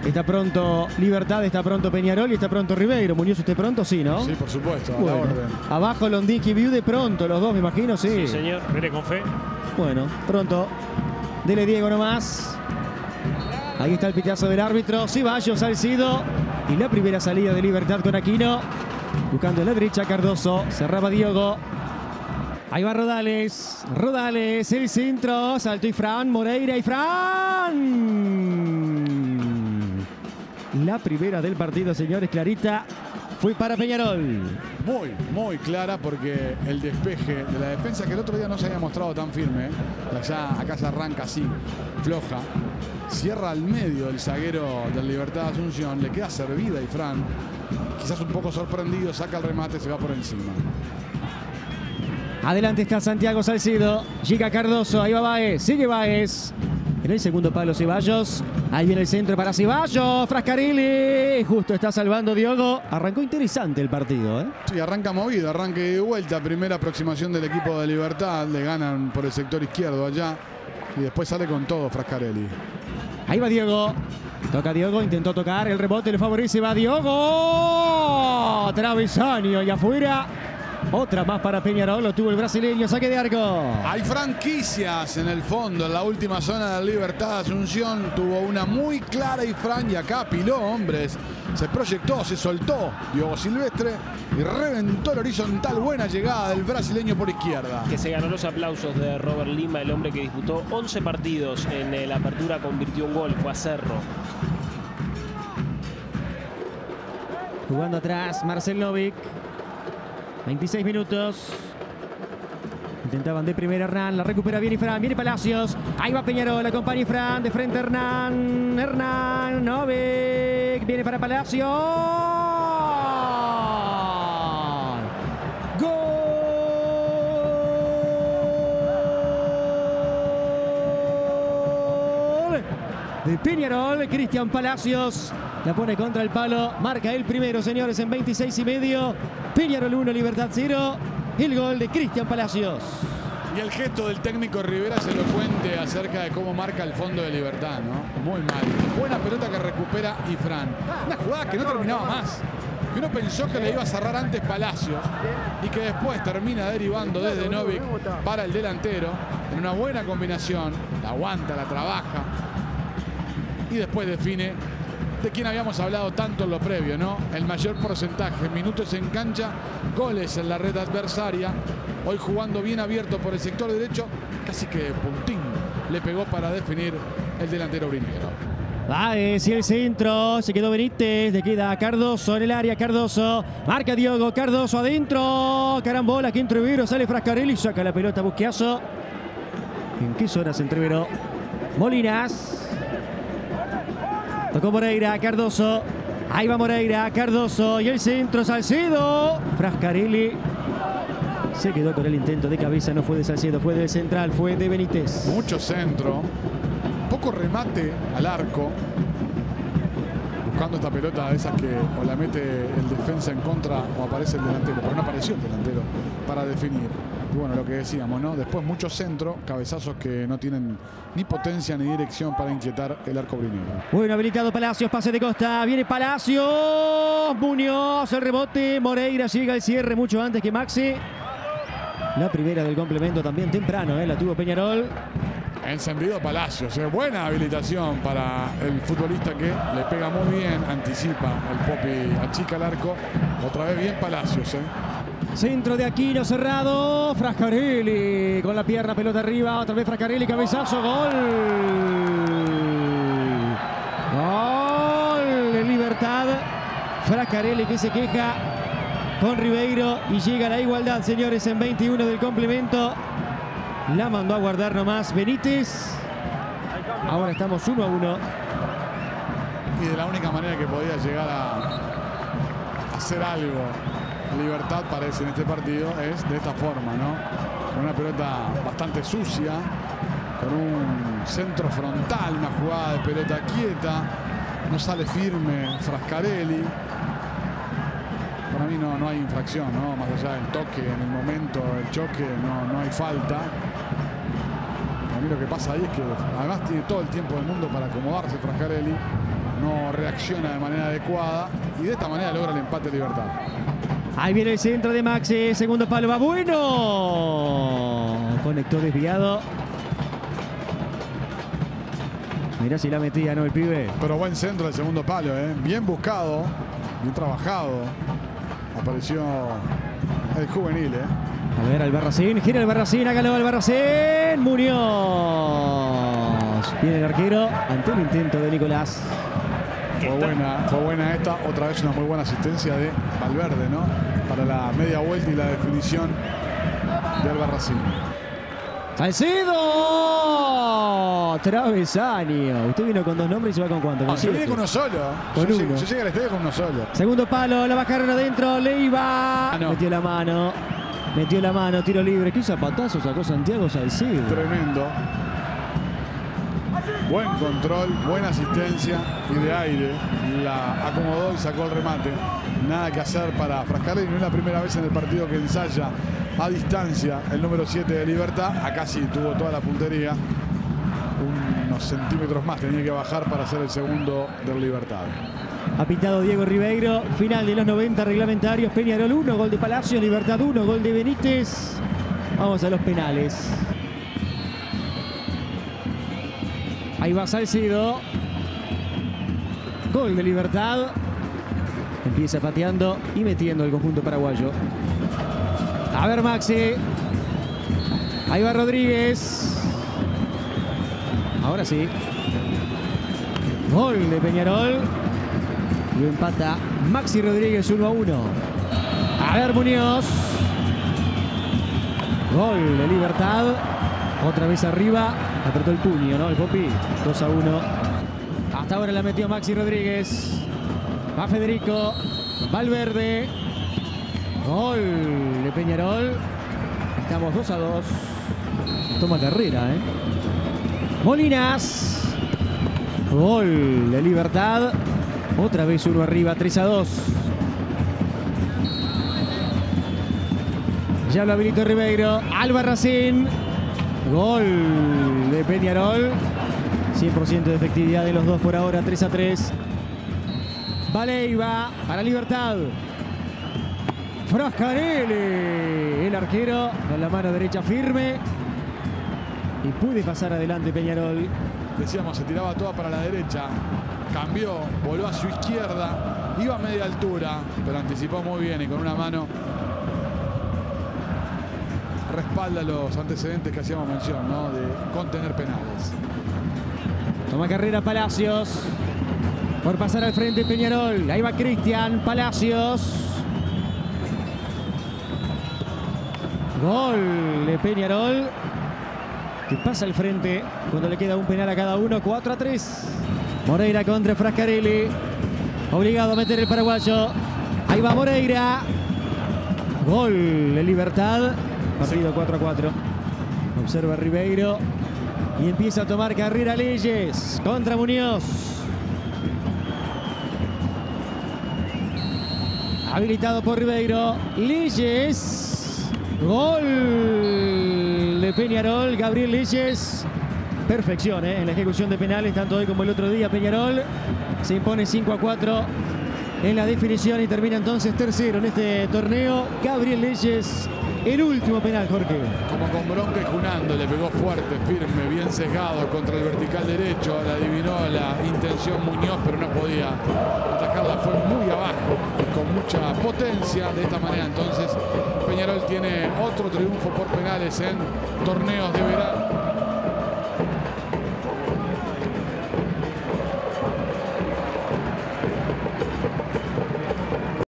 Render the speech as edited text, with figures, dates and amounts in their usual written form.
Está pronto Libertad, está pronto Peñarol y está pronto Ribeiro. Muñoz, ¿usted pronto? Sí, ¿no? Sí, por supuesto, a bueno, la orden. Abajo Londinski y Viude pronto, los dos, me imagino, sí. Sí, señor. Mire con fe. Bueno, pronto. Dele Diego nomás. Ahí está el pitazo del árbitro. Ceballos, Salcido. Y la primera salida de Libertad con Aquino. Buscando en la derecha Cardoso. Cerraba Diego. Ahí va Rodales. Rodales, el centro. Saltó y Fran, Moreira y Fran. La primera del partido, señores, clarita. Fue para Peñarol. Muy clara, porque el despeje de la defensa, que el otro día no se había mostrado tan firme, acá se arranca así, floja. Cierra al medio el zaguero del Libertad de Asunción. Le queda servida y Fran, quizás un poco sorprendido, saca el remate, se va por encima. Adelante está Santiago Salcido. Llega Cardoso. Ahí va Báez. Sigue Báez. En el segundo palo Ceballos. Ahí viene el centro para Ceballos. Frascarelli. Justo está salvando Diogo. Arrancó interesante el partido, ¿eh? Sí, arranca movido, arranque de vuelta. Primera aproximación del equipo de Libertad. Le ganan por el sector izquierdo allá. Y después sale con todo Frascarelli. Ahí va Diogo. Toca Diogo. Intentó tocar. El rebote le favorece. Va Diogo. Travesaño y afuera. Otra más para Peñarol, lo tuvo el brasileño, saque de arco. Hay franquicias en el fondo, en la última zona de Libertad. Asunción tuvo una muy clara y Fran, y acá apiló hombres. Se proyectó, se soltó Diogo Silvestre y reventó el horizontal. Buena llegada del brasileño por izquierda. Que se ganó los aplausos de Robert Lima, el hombre que disputó 11 partidos en la apertura, convirtió un gol, fue a Cerro. Jugando atrás, Marcel Novik. 26 minutos. Intentaban de primera Hernán. La recupera bien y Fran. Viene Palacios. Ahí va Peñarol. Acompaña Fran. De frente Hernán. Hernán. Novik. Viene para Palacios. Gol de Peñarol. Cristian Palacios. La pone contra el palo. Marca el primero, señores, en 26,5. Peñarol 1, Libertad 0. El gol de Cristian Palacios. Y el gesto del técnico Rivera es elocuente acerca de cómo marca el fondo de Libertad, ¿no? Muy mal. Buena pelota que recupera Ifrán. Una jugada que no terminaba más. Que uno pensó que le iba a cerrar antes Palacios y que después termina derivando desde Novik para el delantero. En una buena combinación. La aguanta, la trabaja. Y después define de quien habíamos hablado tanto en lo previo, ¿no? El mayor porcentaje, minutos en cancha, goles en la red adversaria. Hoy jugando bien abierto por el sector derecho, casi que de puntín le pegó para definir el delantero aurinegro. Báez y el centro, se quedó Benítez, le queda Cardoso en el área, Cardoso, marca Diogo, Cardoso adentro, carambola, que Entrevero, sale Frascarelli, saca la pelota Busquiazo. ¿En qué zona se Entrevero? Molinas. Tocó Moreira, Cardoso. Ahí va Moreira, Cardoso y el centro, Salcedo. Frascarelli se quedó con el intento de cabeza, no fue de Salcedo, fue del central, fue de Benítez. Mucho centro, poco remate al arco. Buscando esta pelota de esas que o la mete el defensa en contra o aparece el delantero, pero no apareció el delantero para definir. Y bueno, lo que decíamos, ¿no? Después mucho centro, cabezazos que no tienen ni potencia ni dirección para inquietar el arco aurinegro. Bueno, habilitado Palacios, pase de Costa, viene Palacios, Muñoz, el rebote, Moreira llega al cierre mucho antes que Maxi. La primera del complemento también temprano, la tuvo Peñarol. Encendido Palacios, buena habilitación para el futbolista que le pega muy bien, anticipa el Popi, achica el arco. Otra vez bien Palacios, Centro de Aquino cerrado, Frascarelli con la pierna, pelota arriba, otra vez Frascarelli, cabezazo, gol. Gol de Libertad. Frascarelli que se queja con Ribeiro y llega a la igualdad, señores, en 21 del complemento. La mandó a guardar nomás Benítez. Ahora estamos 1-1. Y de la única manera que podía llegar a hacer algo Libertad, parece, en este partido es de esta forma, ¿no? Con una pelota bastante sucia, con un centro frontal, una jugada de pelota quieta, no sale firme Frascarelli. Para mí no hay infracción, ¿no? Más allá del toque en el momento, el choque, no hay falta. Para mí lo que pasa ahí es que además tiene todo el tiempo del mundo para acomodarse Frascarelli. no reacciona de manera adecuada y de esta manera logra el empate Libertad. Ahí viene el centro de Maxi, segundo palo, va bueno. Conectó desviado. Mirá si la metía, ¿no? El pibe. Pero buen centro del segundo palo, ¿eh? Bien buscado, bien trabajado. Apareció el juvenil, ¿eh? A ver, Albarracín, gira Albarracín, hágalo Albarracín. Muñoz. Viene el arquero ante el intento de Nicolás. Fue buena esta. Otra vez una muy buena asistencia de Valverde, ¿no? Para la media vuelta y la definición de Albarracín. ¡Salcedo! Travesaño. Usted vino con 2 nombres y se va con cuánto. Yo vine con uno solo. Con yo uno. llegué al estadio con uno solo. Segundo palo, la bajaron adentro. Leiva. No. Metió la mano. Metió la mano, tiro libre. ¿Qué zapatazo sacó Santiago Salcedo? Tremendo. Buen control, buena asistencia y de aire. La acomodó y sacó el remate. Nada que hacer para Frascarelli. No es la primera vez en el partido que ensaya a distancia el número 7 de Libertad. Acá sí tuvo toda la puntería. Unos centímetros más tenía que bajar para hacer el segundo del Libertad. Ha pitado Diego Ribeiro. Final de los 90 reglamentarios. Peñarol 1, gol de Palacio. Libertad 1, gol de Benítez. Vamos a los penales. Ahí va Salcedo. Gol de Libertad. Empieza pateando y metiendo el conjunto paraguayo. A ver Maxi. Ahí va Rodríguez. Ahora sí. Gol de Peñarol. Lo empata Maxi Rodríguez 1-1. A ver Muñoz. Gol de Libertad. Otra vez arriba. Apretó el puño, ¿no? El Popi. 2-1. Hasta ahora la metió Maxi Rodríguez. Va Federico. Valverde. Gol de Peñarol. Estamos 2-2. Toma carrera, ¿eh? Molinas. Gol de Libertad. Otra vez uno arriba, 3-2. Ya lo habilitó Ribeiro. Albarracín. Gol de Peñarol. 100% de efectividad de los dos por ahora, 3-3. Valeiva para Libertad. Frascarelli, el arquero, con la mano derecha firme. Y puede pasar adelante Peñarol. Decíamos, se tiraba toda para la derecha. Cambió, voló a su izquierda. Iba a media altura, pero anticipó muy bien y con una mano respalda los antecedentes que hacíamos mención, ¿no? De contener penales. Toma carrera Palacios. Por pasar al frente Peñarol. Ahí va Cristian Palacios. Gol de Peñarol. Que pasa al frente cuando le queda un penal a cada uno. 4-3. Moreira contra Frascarelli. Obligado a meter el paraguayo. Ahí va Moreira. Gol de Libertad. Partido 4-4. Observa Ribeiro. Y empieza a tomar carrera Leyes contra Muñoz. Habilitado por Ribeiro. Leyes. Gol de Peñarol. Gabriel Leyes. Perfección en la ejecución de penales, tanto hoy como el otro día. Peñarol se impone 5-4 en la definición y termina entonces tercero en este torneo. Gabriel Leyes, el último penal, Jorge. Como con bronca y junando, le pegó fuerte, firme, bien sesgado contra el vertical derecho. La adivinó la intención Muñoz, pero no podía atacarla. Fue muy abajo y con mucha potencia. De esta manera entonces Peñarol tiene otro triunfo por penales en torneos de verano.